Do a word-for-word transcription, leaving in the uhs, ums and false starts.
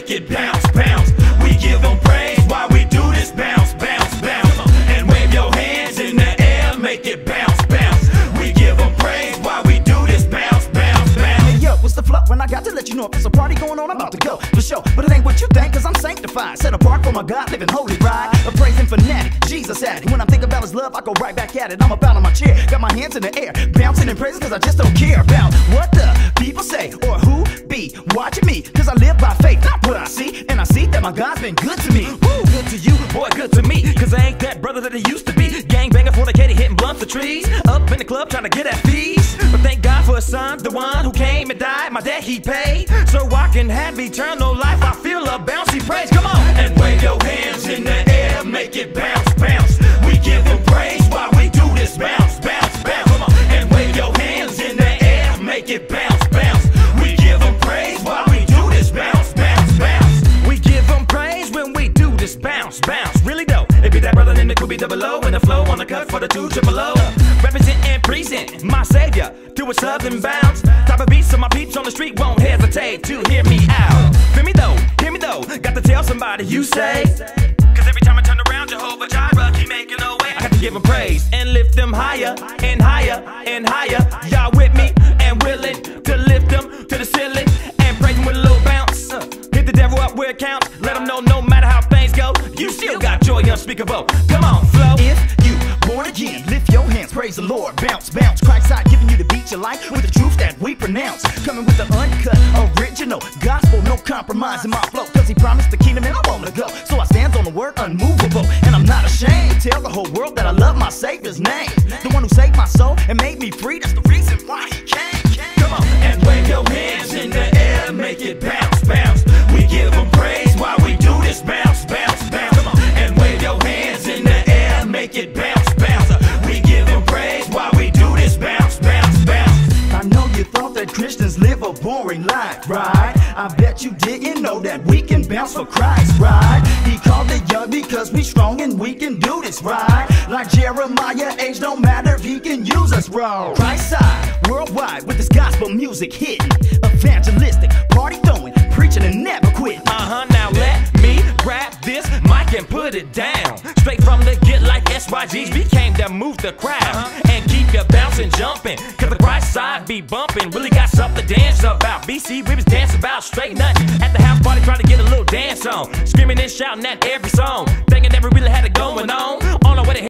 make it bounce, bounce. We give them praise while we do this bounce, bounce, bounce. And wave your hands in the air, make it bounce, bounce. We give them praise while we do this bounce, bounce, bounce. Hey yo, what's the flow? When I got to let you know if there's a party going on, I'm about to go for sure. But it ain't what you think, cause I'm sanctified, set apart for my God, living holy ride. A praising fanatic, Jesus at it. When I think about his love, I go right back at it. I'm about on my chair, got my hands in the air, bouncing and praising cause I just don't care about what the people say or who be watching me. Cause I live by faith, not what I see. And I see that my God's been good to me. Woo, good to you, boy, good to me. Cause I ain't that brother that he used to be. Gangbanger, fornicator, hitting blunts of trees. Up in the club trying to get at fees. But thank God for his son, the one who came and died. My debt he paid, so I can have eternal life. I feel a bouncy praise, come on. And wave your hands in the air, make it bounce, bounce. We give them praise while we do this bounce, bounce, bounce. Come on. And wave your hands in the air, make it bounce, bounce. We give them praise while we do this bounce, bounce, bounce. We give them praise when we do this bounce, bounce. Really dope. It be that brother, then it could be double O. And the flow on the cut for the two triple O. Represent and present my savior to a southern bounce. Type of beats so my peeps on the street won't hesitate to hear me out. Feel me though, hear me though. Got to tell somebody you say. Cause every time I turn around, Jehovah Jireh keep making a way. I got to give them praise and lift them higher and higher and higher. Y'all with me and willing to lift them to the ceiling and praise them with a little bounce. Uh, hit the devil up where it counts. Let them know no matter how things go, you still got joy unspeakable. Come on, flow. If you born again, lift your hands, praise the Lord, bounce, bounce. Christ side giving you the beat you like with the truth that we pronounce. Coming with the uncut, original gospel, no compromise in my flow. Cause he promised the kingdom and I wanna go. So I stand on the word unmovable, and I'm not ashamed. Tell the whole world that I love my Savior's name. The one who saved my soul and made me free, that's the reason why he came. Come on. And wave your hands in the air, make it bounce, bounce. We give them praise while we do this bounce, bounce, bounce. Come on. And wave your hands in the air, make it bounce, bounce. We give them praise while we do this bounce, bounce, bounce. I know you thought that Christians live a boring life, right? I bet you didn't know that we can bounce for Christ, right? He called it young because we strong and we can do this, right? Like Jeremiah, age don't matter if he can use us, bro. Christ side, worldwide with this gospel music hitting, evangelistic, party throwing, preaching and never quitting. Uh-huh, now let me grab this mic and put it down. Straight from the get like S Y Gs, we came to move the crowd uh-huh. and keep you bouncing, jumping. Cause the Christ side be bumping, really got something to dance about. B C, we was dancing about straight nothing. At the house party trying to get a little dance on. Screaming and shouting at every song, thinking that we really had it going on. On our way to